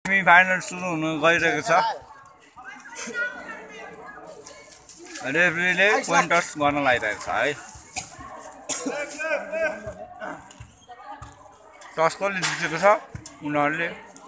Semifinal सुरु हुन गइरहेको छ। रेफ्रीले पोइन्टर्स गर्न लागिरहेको छ है। टस कसले जितेको छ? उनीहरूले।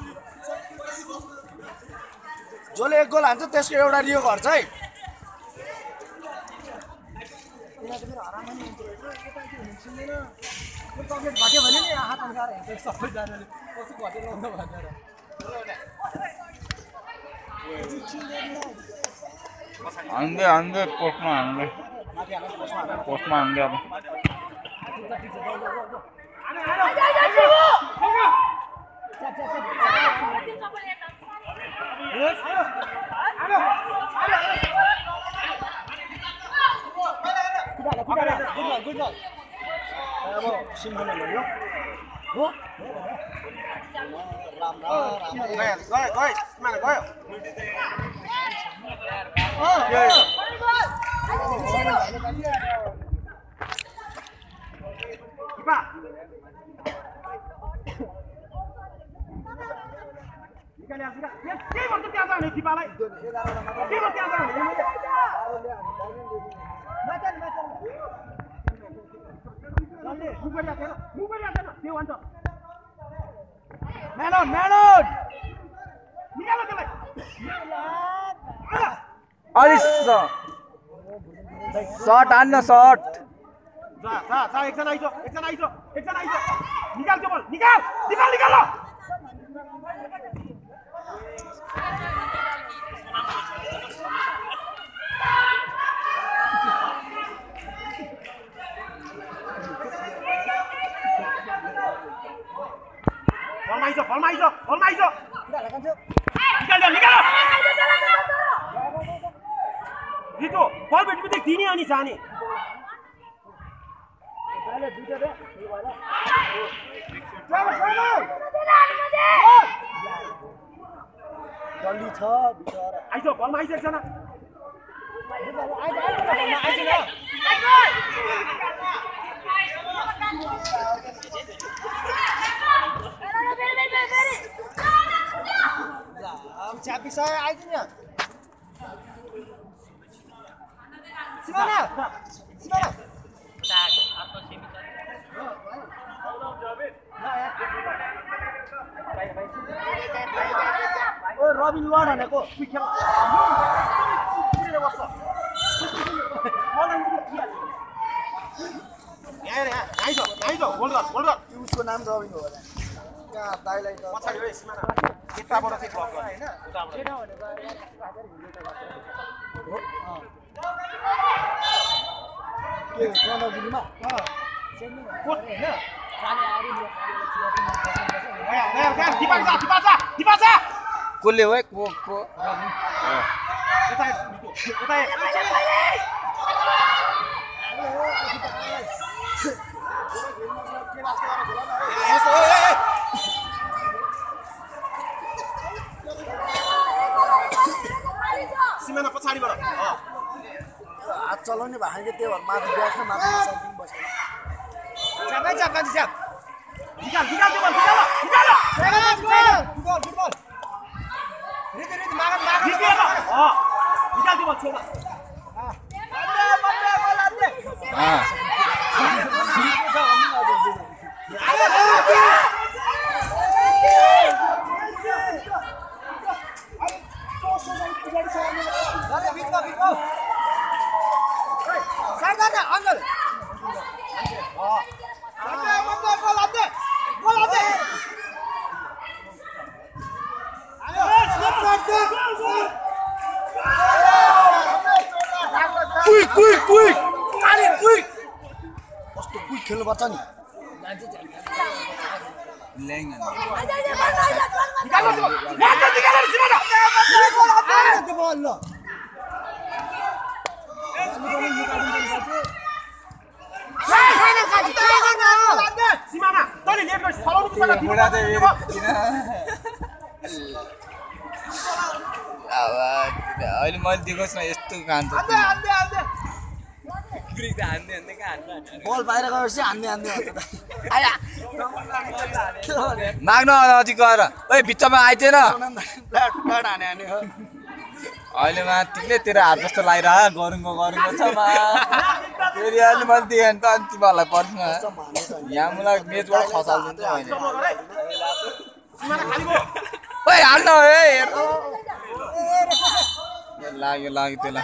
जसले 1 गोल हान्छ त्यसको एउटा रियो गर्छ है। घट्यो भने नि हात अनुसार हेर्छ सबैजनाले कसो घट्यो लाउँदा भनेर। हान्दै पोस्टमा हान्दै अब शॉट हान्न शॉट एकजना आइज निकाल त्यो बल निकाल ल फलमाइज निकाल रितो बल भेट्नु दिने अनि जाने जल्दी छ आइज बलमा आइज एकजना चापिस आइज नि रबिन वार्ड भनेको उसको नाम रबिन हो दाइलाई त पछाडि यताबाट चाहिँ ब्लक गर्ने हैन के चनगिरीमा कसले हो सिमाना पछाडिबाट हात चलाउने भएको त्यो भएर माथि ब्यागमा माथि सर्किङ बस्यो चापै कान्छी चाप निकाल त्यो बल निकाल फुटबल रिति मागन निकाल त्यो बल छोडा Quick! कस्तो क्विक खेल्नु पर्छ नि अहिले मैले दिएको छु यस्तो खान्छ बल बाहिर गएपछि हान्ने माग्न अझै गएर ओइ भित्तामा आइदिएन प्लाट हाने हो अहिले तिमीले तेरो हात जस्तो लागिरह गरुङको छ मा फेरि अहिले मैले दिएँ नि त अनि तिमीहरूलाई पर्छ यहाँ मलाई मेचबाट खसाल्दिन्छ अहिले ओइ हाल्न है लाग्यो त्यसलाई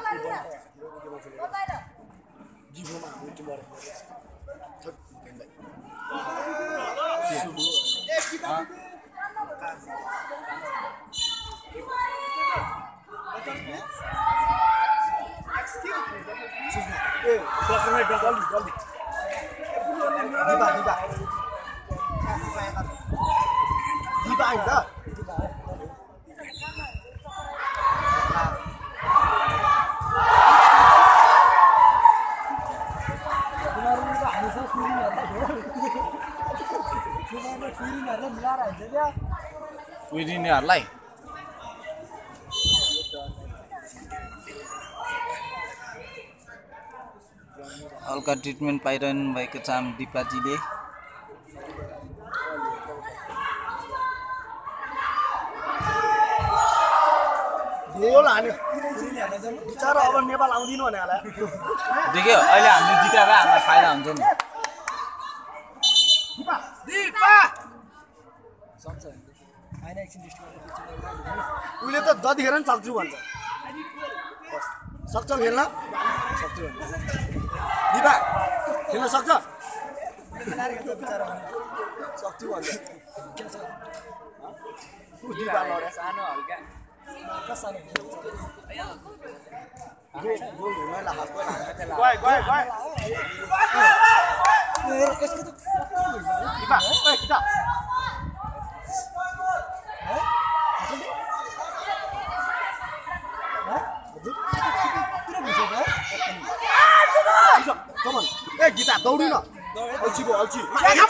कुहिदिनेहरूलाई हल्का ट्रिटमेन्ट पाइरहनु भएको छ हामी दिपाजीले बिचारा अब नेपाल आउँदिन भने होला देख्यो अहिले हामीले जित्दा भए हामीलाई फाइदा हुन्छ नि उसले त जतिखेर नि सक्छु भन्छ सक्छौ खेल्न सक्छु दिपा खेल्न सक्छ सक्छु भन्छ दिपा लड्या सानो हल्का गोल हुनलाई हातको ए गीता दौडी न अल्छी भो अल्छी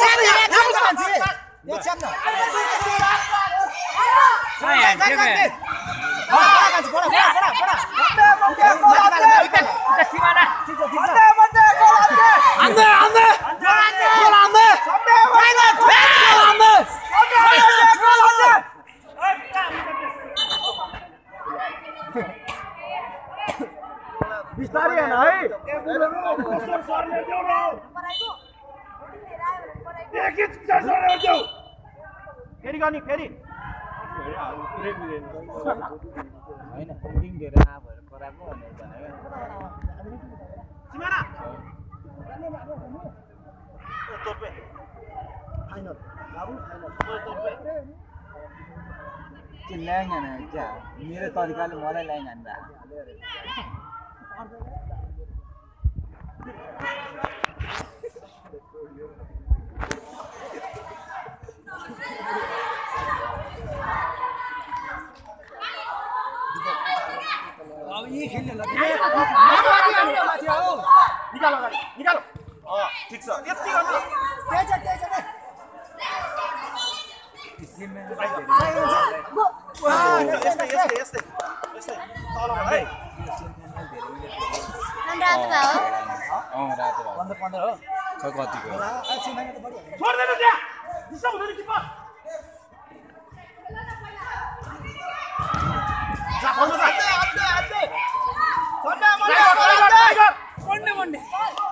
बिस्तारै हैन है फेरि गर्ने फेरि होइन फिल्डिङ दिएर आ भएर कराएको भनेर सिमाना तोपे फाइनल बाबु फाइनल त्यो ल्याङ हैन क्या मेरो तरिकाले मलाई ल्याङ हान्दा अब ये खेल्ने ल निकालो गाडी निकालो ठीक छ यति गर्नु तेज तेज यस्तै तल है रातो भयो रातो भयो 15 हो खै कतिको छोड्दैन त्यहाँ डिस्टर्ब हुँदैन किपर जा फोन जा आते मन्डे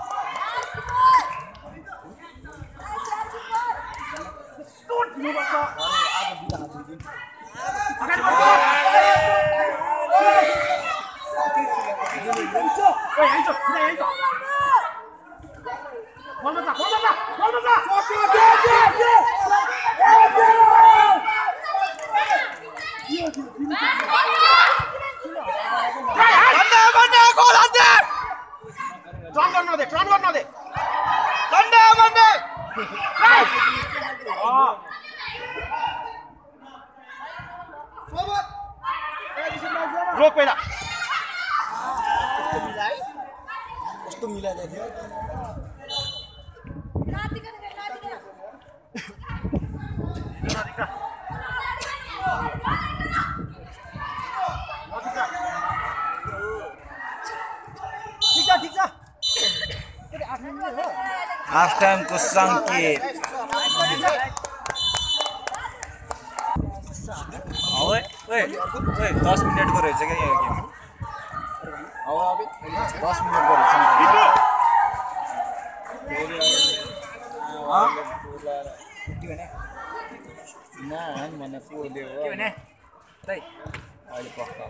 स्टोट दिनु पर्छ आज बिदा आज दिन अगाडि बढ्नु ओइ आइजो बिदा आइजो फोन जा ट्रन गर्न दे सन्डे मन्डे रोक पहिला कस्तो मिलाइदिएको थियो हाफ टाइमको सङ्केत ओए ओए ओए 10 मिनेटको रहेछ क्या यो गेम अब 10 मिनेटको रहेछ ना भने पोल्यो हो के भने तै अहिले पक्का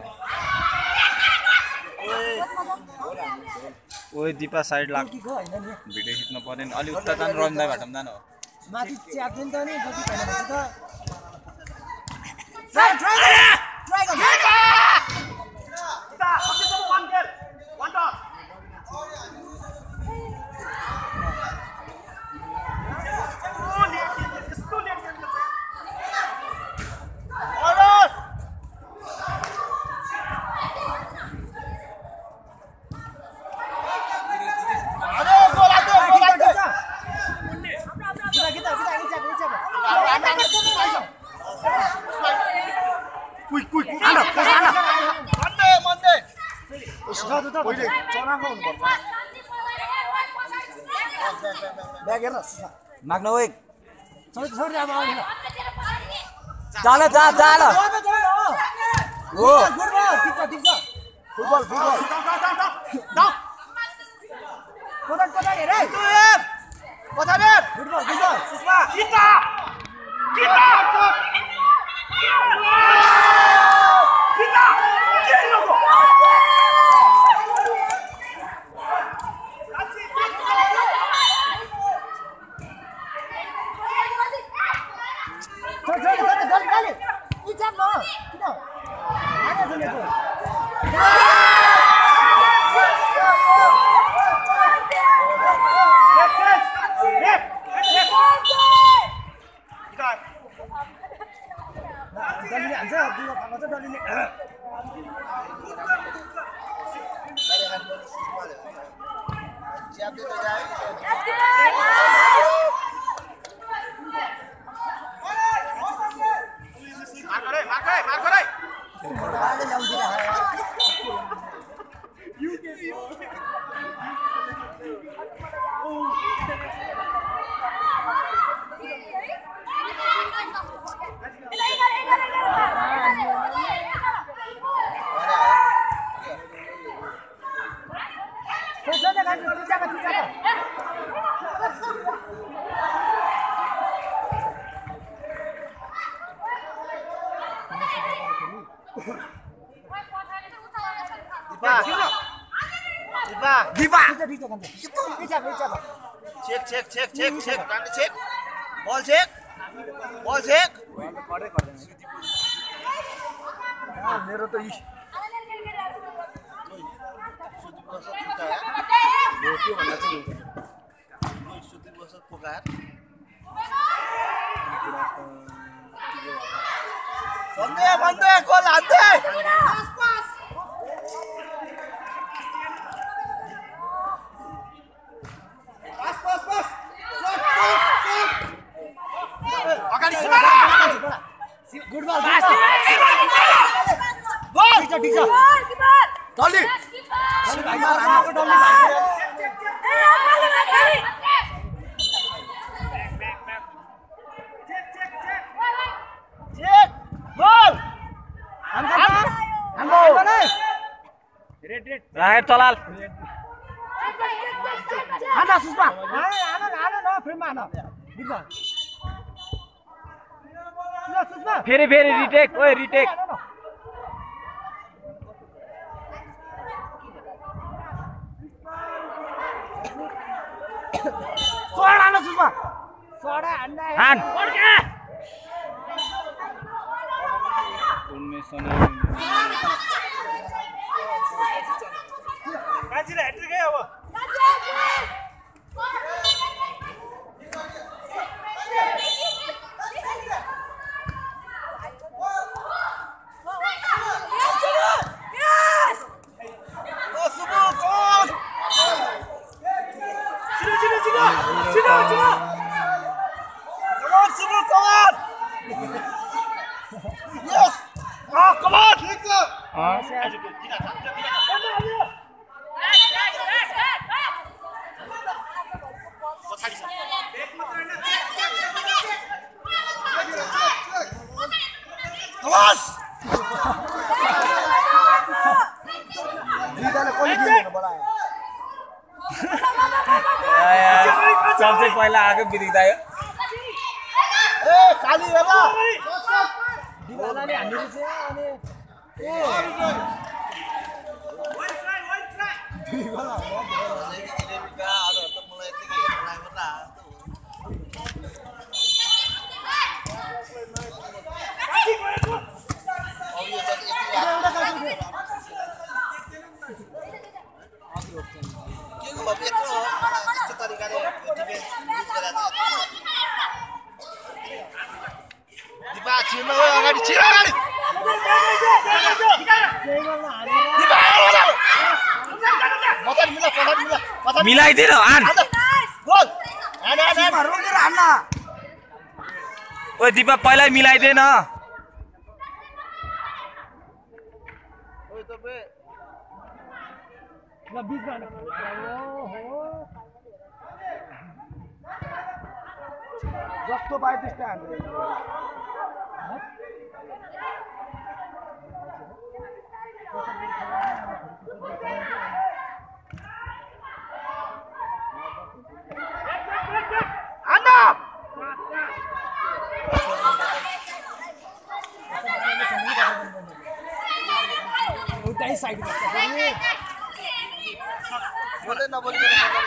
ओए दिपा साइड लाग भिडियो खिच्न पर्दैन अलि उता जान रन्दा भाटम जान हो माथि च्याप्दैन त नि गति छैन भने त ट्राई माग्न ओए चाल जा चाल ओ फुटबल चेक बॉल चेक मेरो त इ के भन्दा चाहिँ सुति बस पोकार बन्दे गोल हान्दै गुड बॉल डल्ली भाइ मार्को डल्ली भाइ चेक गोल हाम्रो रेड राहेर चलाल हाना सुस्मा हाना न फ्रेममा हाना गुड बॉल सुस्मा फेरि रिटेक ओए रिटेक सोडा हाना सुस्मा सोडा हान उनमें काजीले हैट्रिक है अब खलास दुईटाले कसले गेम बनायो सबसे पहिला आएको बिरिक्दा यो ए खाली हेर दिवालाले हान्दिरहेछ अनि अगाडि छिर अगाडि मिलाइदिएर आन ओ दिपा पहिल्यै मिलाइदे न जस्तो पाए त्यस्तै हान्दै साइड बोले न बोले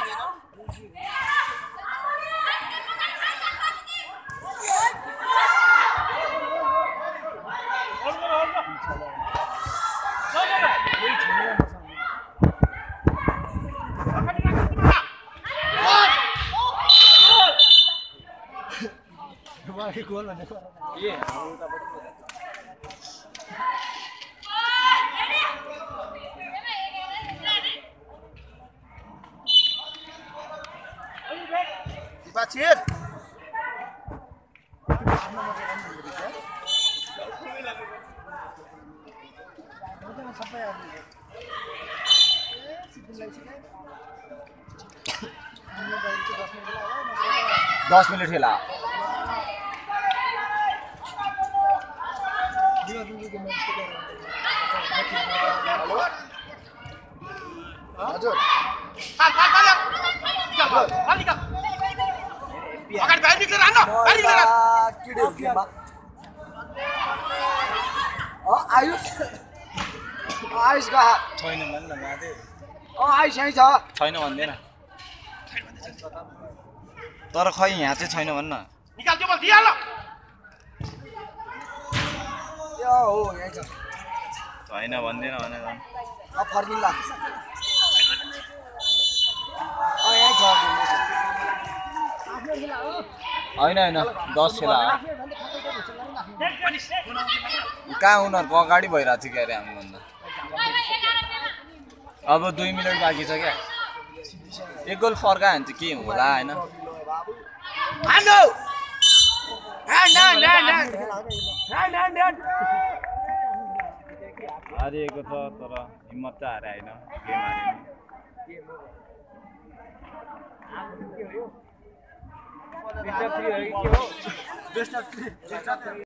Bacir. दस मिनट खेला हजुर अगाडि बाहिर निक्लेर हान्न बाहिर निक्लेर आयुष आयुषका छैन भन्न माथे आयुष यहीँ छ छैन भन्दैन तर खै यहाँ चाहिँ छैन भन्न निकाल त्यो बल दिइहाल यो हो यहीँ छ छैन भन्दैन भने अब फर्किन्ला यहीँ छ होइन होइन 10 खेला कहाँ उनीहरूको अगाडि भइरहेको थियो क्या अरे हामीभन्दा अब 2 मिनट बाँकी छ क्या एक गोल फर्कायो भने चाहिँ के होला होइन हारिएको छ तर हिम्मत चाहिँ हारे होइन गेम हारे